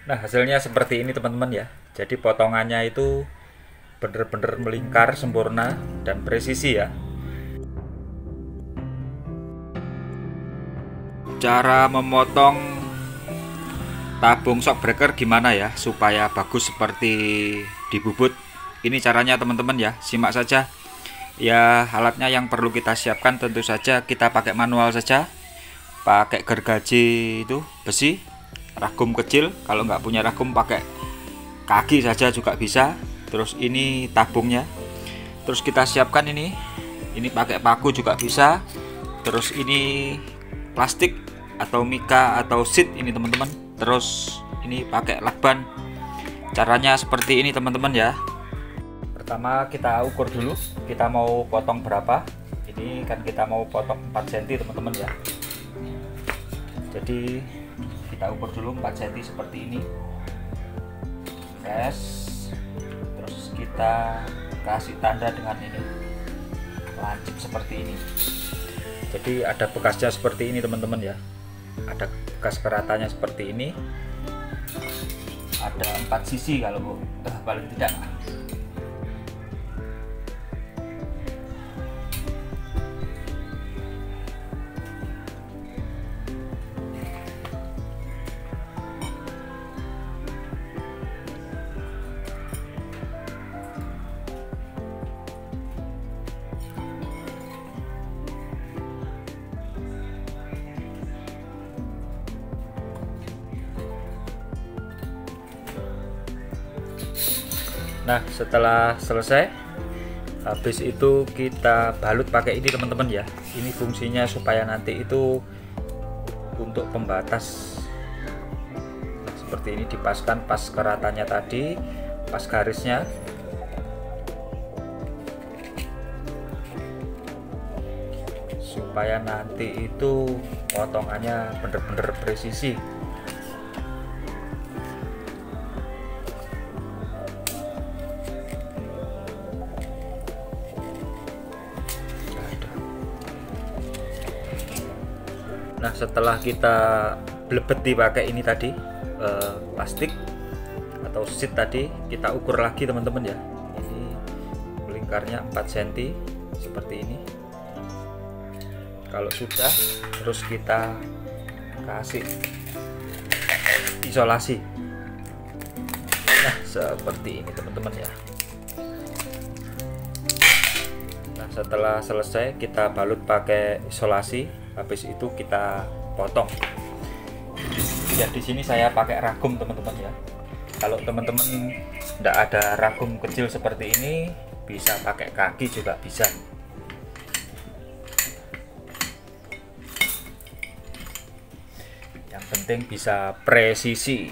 Nah, hasilnya seperti ini teman-teman ya. Jadi potongannya itu bener-bener melingkar sempurna dan presisi ya. Cara memotong tabung shockbreaker gimana ya supaya bagus seperti di bubut. Ini caranya teman-teman ya, simak saja. Ya, alatnya yang perlu kita siapkan tentu saja kita pakai manual saja. Pakai gergaji itu besi, ragum kecil. Kalau nggak punya ragum pakai kaki saja juga bisa. Terus ini tabungnya. Terus kita siapkan ini pakai paku juga bisa. Terus ini plastik atau mika atau sheet ini teman-teman. Terus ini pakai lakban. Caranya seperti ini teman-teman ya. Pertama kita ukur dulu, kita mau potong berapa. Ini kan kita mau potong 4 cm teman-teman ya. Jadi kita ukur dulu 4 cm seperti ini. Press. Terus kita kasih tanda dengan ini, lancip seperti ini. Jadi ada bekasnya seperti ini teman-teman ya. Ada bekas keratanya seperti ini. Ada 4 sisi kalau paling tidak. Nah, setelah selesai, habis itu kita balut pakai ini teman-teman ya. Ini fungsinya supaya nanti itu untuk pembatas. Nah, seperti ini dipaskan pas keratannya tadi, pas garisnya. Supaya nanti itu potongannya bener-bener presisi. Nah, setelah kita blebeti pakai ini tadi plastik atau sheet tadi, kita ukur lagi teman-teman ya. Ini melingkarnya 4 cm seperti ini. Kalau sudah, terus kita kasih isolasi. Nah, seperti ini teman-teman ya. Nah, setelah selesai kita balut pakai isolasi. Habis itu kita potong. Ya, di sini saya pakai ragum teman-teman ya. Kalau teman-teman tidak ada ragum kecil seperti ini, bisa pakai kaki juga bisa. Yang penting bisa presisi.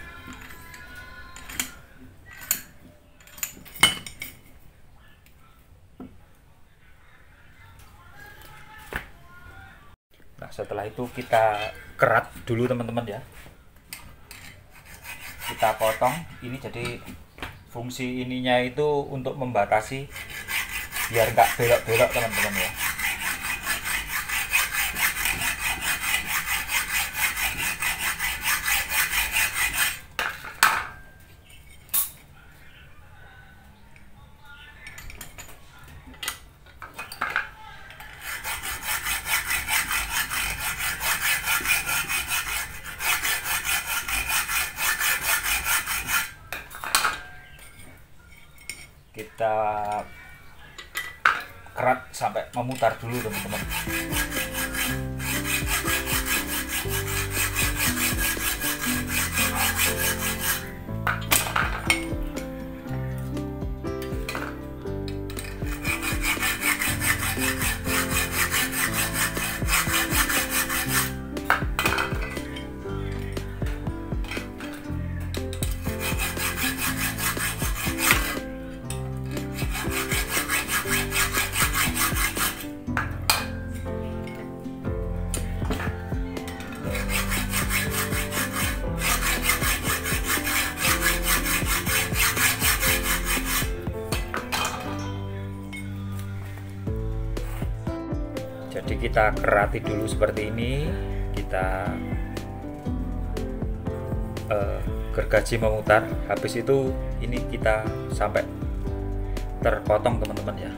Nah, setelah itu kita kerat dulu teman-teman ya. Kita potong ini, jadi fungsi ininya itu untuk membatasi biar nggak belok-belok teman-teman ya. Kita kerat sampai memutar dulu teman-teman. Jadi kita kerati dulu seperti ini, kita gergaji memutar. Habis itu ini kita sampai terpotong teman-teman ya.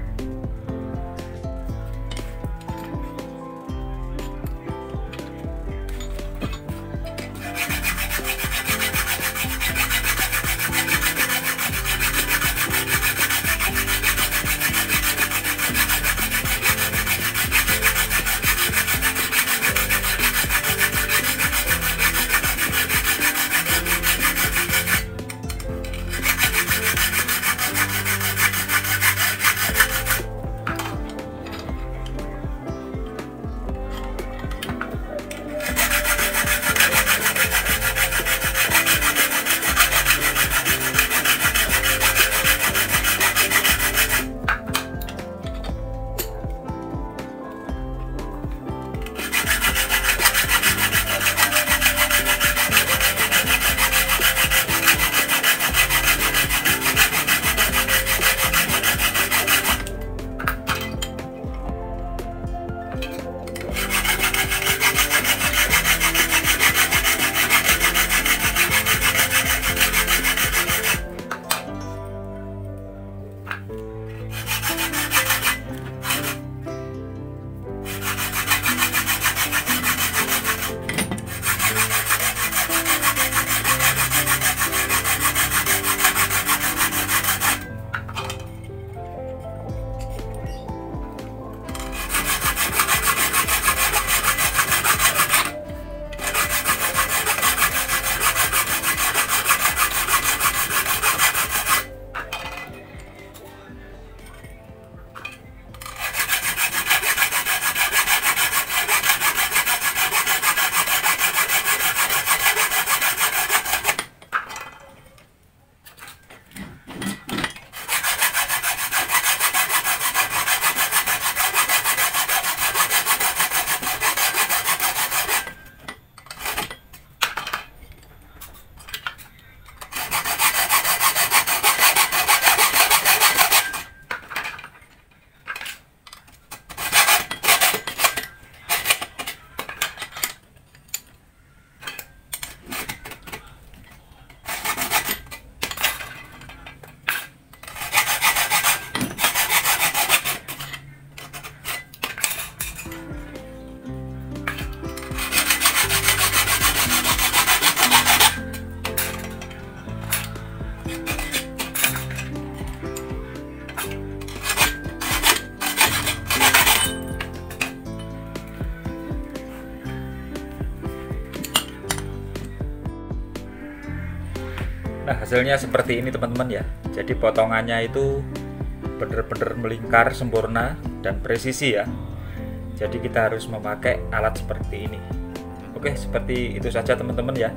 Nah, hasilnya seperti ini teman-teman ya. Jadi potongannya itu benar-benar melingkar sempurna dan presisi ya. Jadi kita harus memakai alat seperti ini. Oke, seperti itu saja teman-teman ya,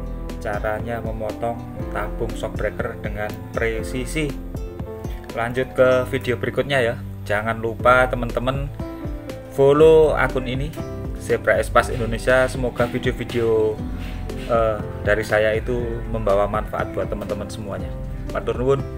caranya memotong tabung shock breaker dengan presisi. Lanjut ke video berikutnya ya. Jangan lupa teman-teman follow akun ini, Zebra Espace Indonesia. Semoga video-video dari saya itu membawa manfaat buat teman-teman semuanya. Matur nuwun.